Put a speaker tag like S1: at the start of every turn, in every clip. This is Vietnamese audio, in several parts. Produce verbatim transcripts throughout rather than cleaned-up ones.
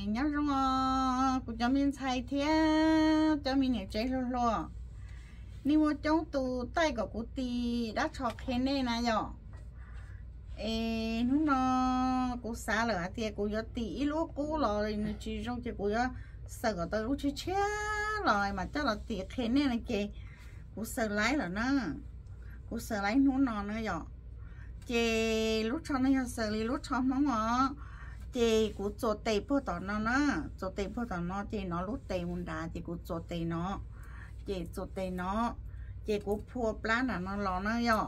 S1: nhớ rồi cô cho mình xài thế cho mình nhảy chạy rồi lo nếu mà trong tụ tay của cô thì đã cho khen này nè nhở ê nó cô xa rồi thì cô có tí lúc cô rồi chỉ trong chỉ cô sợ có tới lúc chết chết rồi mà chắc là tí khen này này kì cô sợ lái rồi nó cô sợ lái nó nó nữa nhở chị lúc cho nó sợ li lúc cho nó mà chị cũng做地不到nó nó做地不到nó chị nó lúc tây muốn đá chị cũng做tây nó chị做tây nó chị cũng phô plan là nó lo nó nhở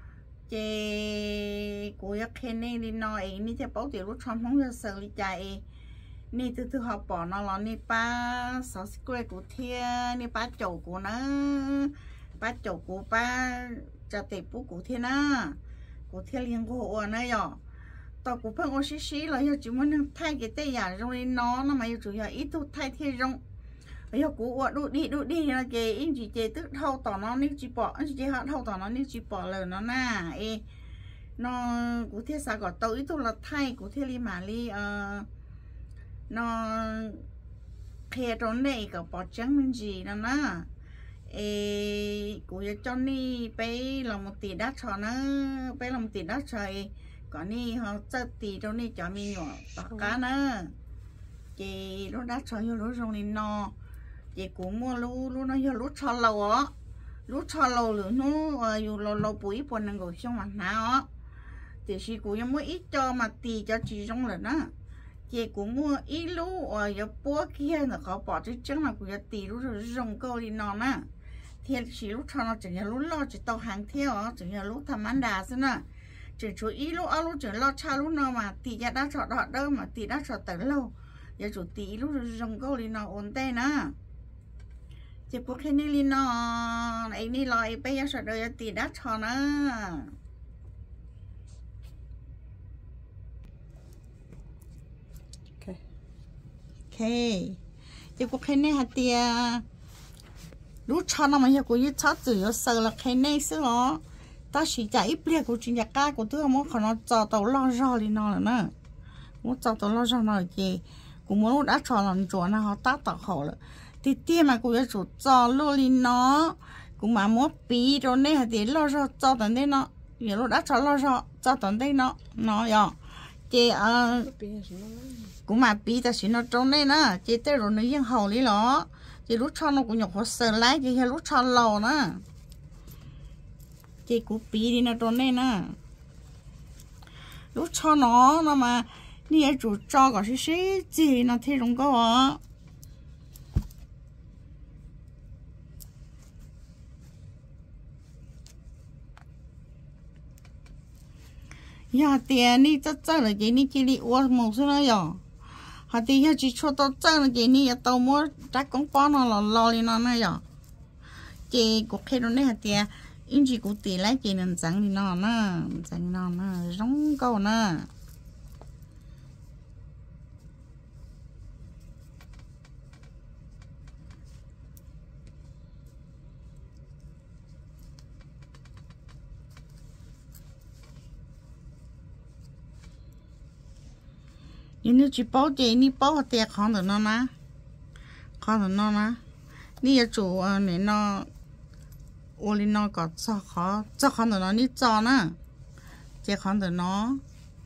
S1: chị cũng có khen này đi nó ấy ní chị bảo chị lúc cho không có sợ li chạy ní từ từ họ bỏ nó lo ní ba sáu mươi của thiên ní ba chậu của nó ba chậu của ba cho tây bút của thiên á của thiên liên của nó nhở tao cũng phải có xí xí là giờ chỉ muốn thay cái tay giả trong đây nó nó mà chủ yếu ít thôi thay thế trong bây giờ cũng ở đu đi đu đi là cái anh chị chị tức thâu tỏ nó nếu chỉ bỏ anh chị họ thâu tỏ nó nếu chỉ bỏ lời nó nà ê nó cũng thiết sao có tao ít thôi là thay của thiết li mà li nó khe trong này có bỏ trắng mình gì nó nà ê cũng cho ni bé lòng một tỷ đắt cho nó bé lòng một tỷ đắt trời còn ni họ chất tỷ trong này cho mình nhỏ tao cá nữa chị nó đắt cho nhiều lúc trong này no chị cũng mua lú lú nó nhiều lúc cho lâu á lúc cho lâu nữa nó dù lâu lâu bụi bún năng gọi xong mà nào thì chị cũng mua ít cho mà tỷ cho chị trong lần á chị cũng mua ít lú ở giờ búa kia là họ bỏ chứ chẳng là cũng tỷ lú rồi rong câu đi non á thì chỉ lúc cho nó chỉ là lúc lo chỉ tàu hàng theo chỉ là lúc tham ăn đà xí nè chỉ chú ý lúc áo lúc chỉ lo cha lúc nào mà tỷ giá đã chọn đọt đâu mà tỷ đã chọn tới lâu giờ chủ tỷ lúc rong câu đi nó ổn tê nè chỉ có cái này đi nó ấy đi lại bây giờ chọn đời tỷ đã chọn nè ok ok chỉ có cái này hả tia lúc chọn nó mà giờ cũng như chọn từ sợ là cái này xí nó ta chỉ chạy ít của chuyện nhà cá của tôi muốn nó cho tàu lo rau đi nó là nè muốn cho tàu lo rau nó gì cũng muốn đã cho làm chỗ nào họ tác tạo họ rồi thì tiền mà cũng chủ cho luôn đi nó cũng mà muốn bí rồi này thì lo rau cho tận đây nó giờ lúc đã cho lo rau cho tận đây nó nó giờ chị ờ cũng mà bí ta chỉ nó trong đây nè chị tới rồi nó yên hậu đi nó chị lúc cho nó cũng nhọc hồ sơ lái chị lúc cho lâu nè chị cũng bí đi nó trong đây nè lúc cho nó nó mà đi chủ cho có xí xí gì nó thì không có nhà tiền đi tất tất là cái này chỉ đi uống một số nữa rồi họ thì nhà chỉ cho tao tất là cái này tao mua trái con bò nó là lo đi nó này rồi chị cũng khi đó này hả tiền anh chị cũng tỷ lấy chị nên chẳng đi nó nè chẳng nó nè giống câu nè nhưng chỉ bảo chị ni bảo tiền không được nó nè không được nó nè ni chủ này nó ô li nó có cho khó cho khó được nó ni cho nè chị khó được nó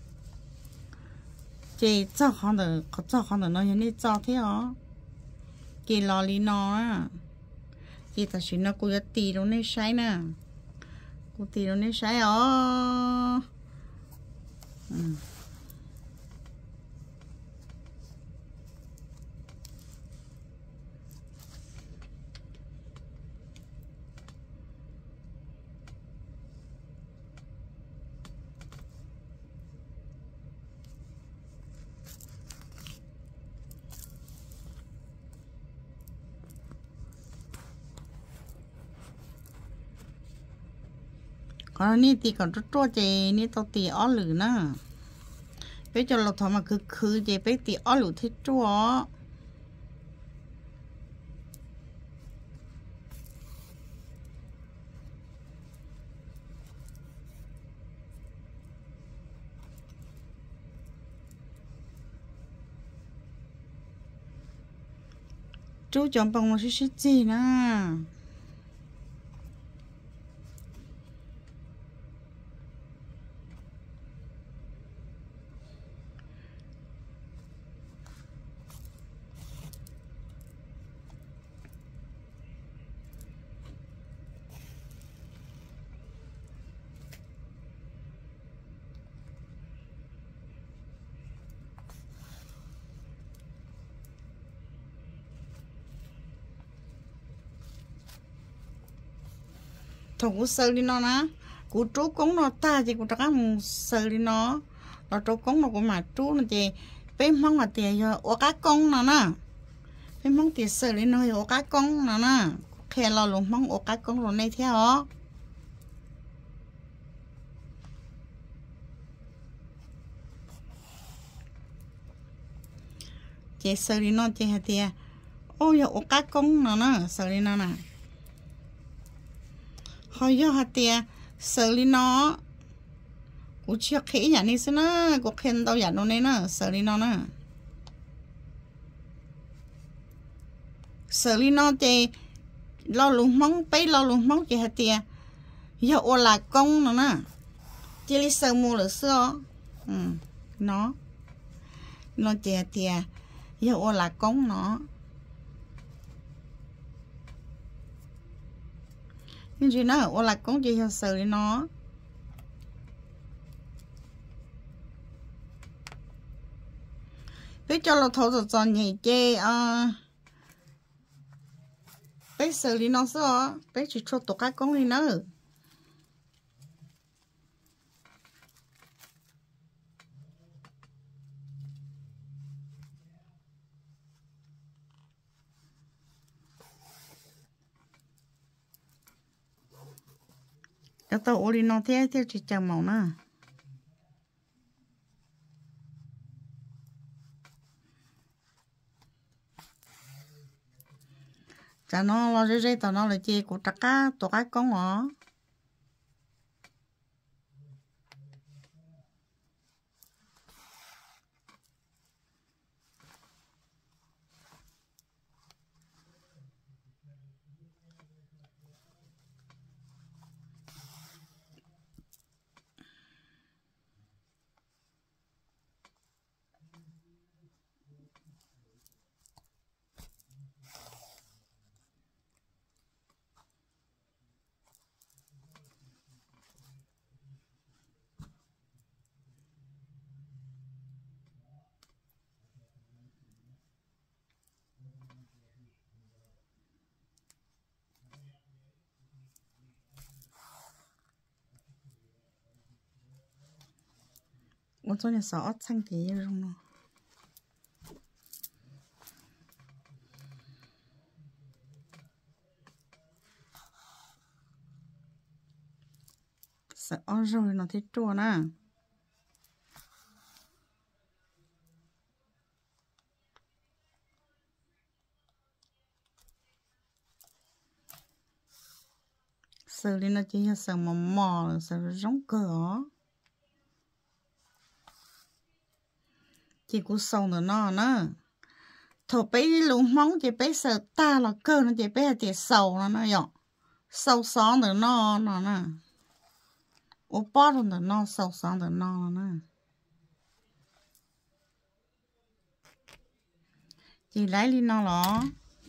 S1: chị cho khó được cho khó được nó như ni cho thế hả chị lo li nó chị ta xin nó cũng tì đâu nên sai nè cũng tì đâu nên sai ó còn ní thì còn chút chút chị ní tao tì ó lử nè bây giờเราทำมาคือคือchị bây tì ó lử thích chúa chú chọn bằng nó sẽ gì nè thằng cú sờ đi nó ná cú trú cống nó ta chỉ cú trắc ăn sờ đi nó nó trú cống nó cũng mà trú nó chỉ bên mong mà tiền giờ ô cá cống nó nè bên mong tiền sờ đi nó ô cá cống nó nè khe lo luôn mong ô cá cống rồi này theo chỉ sờ đi nó chỉ hạt tiền ô giờ ô cá cống nó nè sờ đi nó nè hồi giờ hạt tiền xử lý nó cú chia khỉ nhà này xí nó cú khen tao nhà nó này nó xử lý nó nè xử lý nó thì lo luôn mong bấy lo luôn mong chỉ hạt tiền giờ ô là công nó nè chỉ lý sờ mua được xưa ừ nó nó chỉ hạt tiền giờ ô là công nó nhưng chỉ nó ô là con chỉ thật sự nó biết cho nó thấu rồi chọn nhảy chê à biết xử lý nó sao biết chỉ cho tổ các con đi nữa tao ori nó thế thế chỉ chầm màu nè chả nó lo dễ dễ tao nó là chi của tất cả tổ cái con ngõ我昨天烧餐给用了，烧rồi nó thấy chua nè, xử lý nó chỉ là xử mò mò, xử giống cửa. Chỉ cú sầu nữa nó nữa thổ bé luôn mong chỉ bé sợ ta là cơ nó chỉ bé chỉ sầu nó nó dọ sầu xón nữa nó nó nè ô bó nữa nó sầu xón nữa nó nè chỉ lấy đi nó đó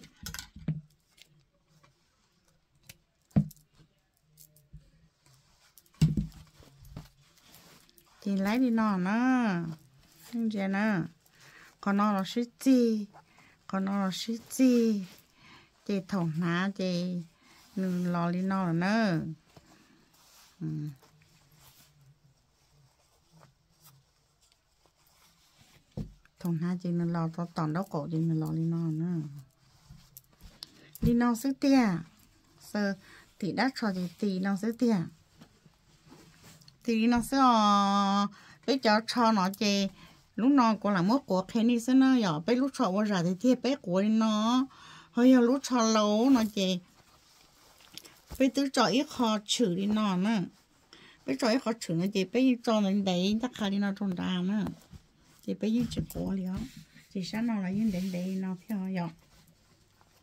S1: chỉ lấy đi nó nữa không chứ nè còn nó là cái gì còn nó là cái gì chị thòng ná chị lo đi nó nữa ừ. thòng ná chị nó lo to toàn đâu cổ chị nó lo đi nó nữa đi nó sức tia sơ thì đắt cho chị thì nó sức tia thì nó sẽ bây giờ cho nó chị lúc nó có là mất của cái này nó nhỏ bây lúc cho vào ra thì thiệt bé của nó hơi lúc cho lâu nó chị bây tứ cho ít khó chửi đi nó nè bây cho ít khó chửi nó chị bây cho nó đấy chắc khá đi nó trong đàm nè chị bây giờ chỉ có liền chị sáng nào là những đấy đấy nó theo dọc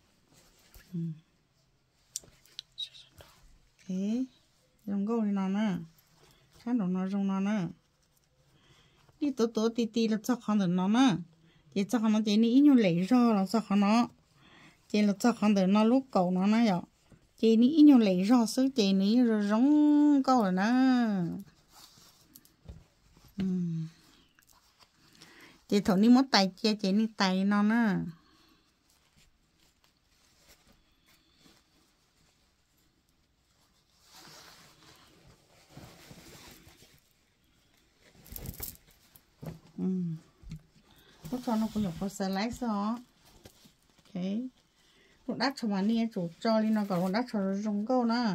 S1: thế rong câu thì nó nè khán đồ nó rong nó nè đi tổ tổ tì tì là chắc không được nó nè chỉ chắc nó chỉ ní nhiều lấy ra là chắc nó chỉ là chắc không được nó lúc cầu nó nè vậy chỉ ní nhiều lấy ra số chỉ ní rồi rong câu rồi nè chỉ thầu ní mất tay chia chỉ ní tay nó nè um lúc cho nó cũng được có sờ lái gió ok lúc đắt cho mà nia chủ cho đi nó còn lúc đắt cho rong câu nữa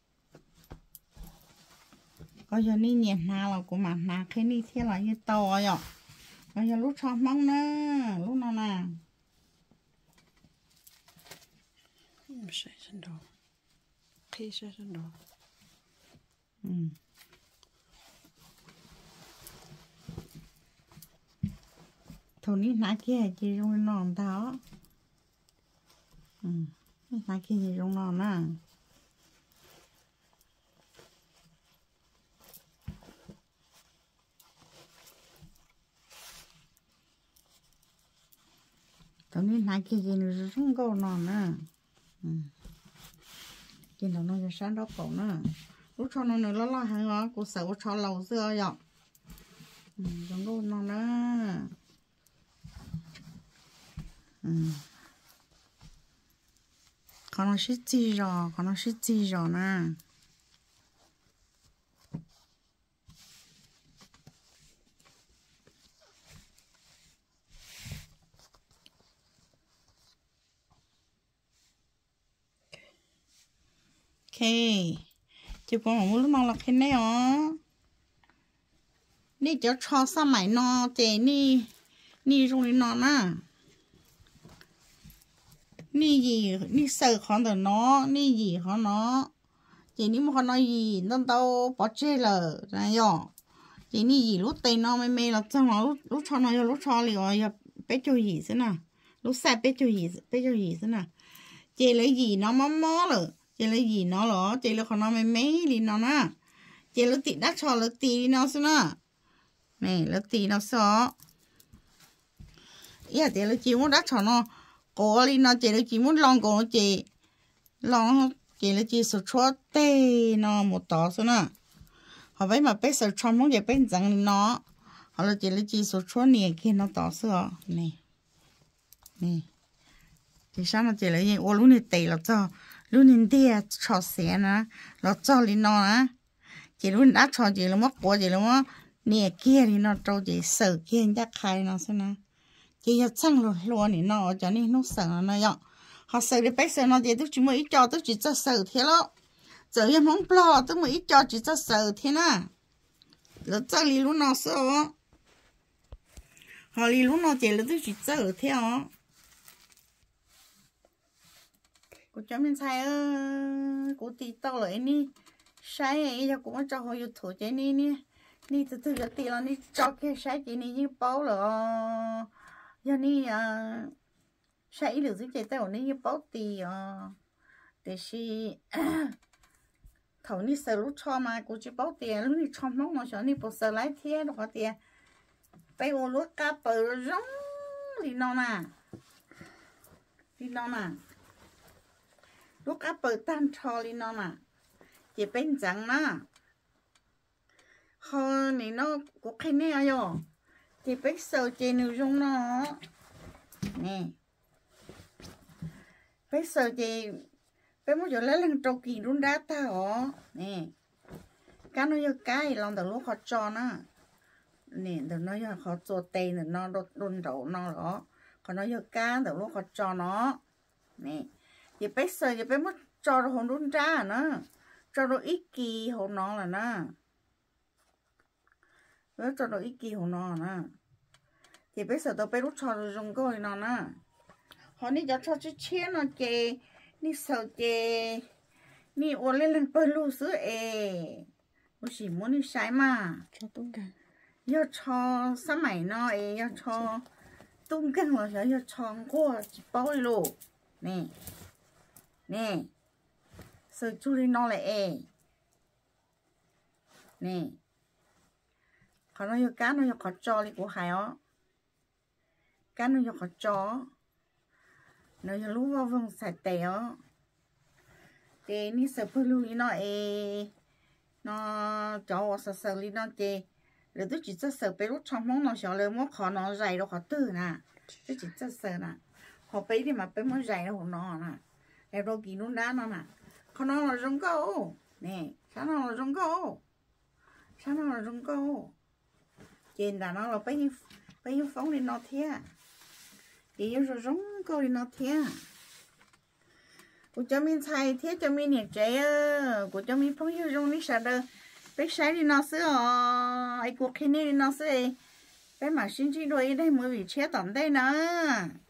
S1: có giờ ni nhiệt nào là của mặt nào khi ni thế là như to vậy có giờ lúc cho mong nè lúc nào nè
S2: sẽ sinh đồ khi sẽ sinh đồ
S1: um thầu ní nãy kia chỉ rong non đó um nãy kia chỉ rong non nè thầu ní nãy kia chỉ rong câu non nè um chỉ là nó sẽ sáng đó cậu nè lúc cho nó nữa lo lo hàng ngó cô sợ cô cho lâu xưa vậy um rong câu non nè um còn nó sẽ chi rồi còn nó sẽ chi rồi nè ok chứ còn mà lúc nào là cái này ó đi cho cho sao mày nó chế ni ni trong đi nó nè ni gì ni sợ khó được nó ni gì khó nó chỉ ni một nói gì nó đâu bỏ chơi lờ này rồi chỉ ni gì lúc tay nó mới mê là trong nó lúc lúc cho nó lúc cho liền rồi bé chơi gì thế nào lúc sai bé chơi gì bé chơi gì thế nào chỉ lấy gì nó mó mó rồi chỉ lấy gì nó rồi chỉ lấy khó nó mới mê đi nó nè chỉ lấy tị đắt cho lấy tị nó thế nào này lấy tị nó sao ý là chỉ lấy chỉ muốn đắt cho nó cô đi nó chỉ là chỉ muốn lòng cô chỉ lòng chỉ là chỉ số chua tê nó một tỏ thôi nè họ vậy mà bé số chua muốn vậy bé chẳng nó họ là chỉ là chỉ số chua nè kia nó tỏ sữa này này thì sao nó chỉ là gì ô lúc này tê là cho lúc này tê cho xe nè là cho đi nó á chỉ lúc đã cho chỉ là mất của chỉ là mất nè kia thì nó cho chỉ sợ kia chắc khai nó xem nè chỉ là chăng rồi luôn thì nó cho nên nó sợ nó vậy họ sợ thì bé sợ nó thì tôi chỉ mới ít cho tôi chỉ cho sợ thế đó giờ em không lo tôi mới ít cho chỉ cho sợ thế nè rồi cho đi lúc nào sợ họ đi lúc nào chỉ là tôi chỉ sợ thế đó cô cho mình sai ơ cô tí tao lại đi sai ấy cho cũng cho họ YouTube cho nên nè nè từ từ cho tí là nè cho cái sai chỉ nè như bao là giờ ní à sai được giúp chạy tao ní bao tì à để xí thầu ní sợ lúc cho mà cô chỉ bao tiền lúc ní cho mong mà cho ní bộ sợ lái thế nó có tiền bây giờ lúc cá bự rong đi nó nè đi nó nè lúc cá bự tan cho đi nó nè chỉ bên chẳng nè họ ní nó có cái này rồi chị biết sợ chị nữ dung nó nè biết sợ chị biết muốn cho lấy lần trâu kỳ luôn đá ta hả nè cái nó như cái lòng từ lúc họ cho nó nè từ nó như họ cho tay nữa nó đôn đổ nó đó còn nó như cá từ lúc họ cho nó nè chị biết sợ chị biết muốn cho nó hồn đun ra nữa cho nó ít kỳ hồn nó là nó với cho nó ít kỳ hồn nó nè thì bây giờ tôi bây lúc cho rồi dùng cái nó nè họ đi cho cho chiếc chiếc nó kề đi sợ kề đi ô lên lên bơi lú sữa ê tôi chỉ muốn đi sai mà
S2: cho tung cả
S1: giờ cho sao mày nó ê giờ cho tung cái mà giờ giờ cho qua bao lô nè nè sự chú đi nó lại nè họ nói cá nó khó cho đi của hải ó cá nó khó cho nó lúc vào vòng sạch téo thì ní sợ phơi lưu nó ê nó cho sợ sợ lý nó chê rồi tôi chỉ sợ sợ bé lúc trong mong nó sợ lên mất khó nó dày đâu khó tư nè tôi chỉ sợ sợ nè họ bé thì mà bé mới dày đâu nó nè em đâu kỳ nó đá nó nè khó nó là rong câu nè sao nó là rong câu sao nó là rong câu trên là nó là bé như bé như phóng đi nó thế thì rồi rong câu đi nó thế của cho mình xài thế cho mình nhiệt chế của cho mình phong yêu dùng đi sao đâu bé sai đi nó sữa ai cuộc khi này đi nó sữa bé mà xin chỉ đôi đây mới bị chế tẩm đây nữa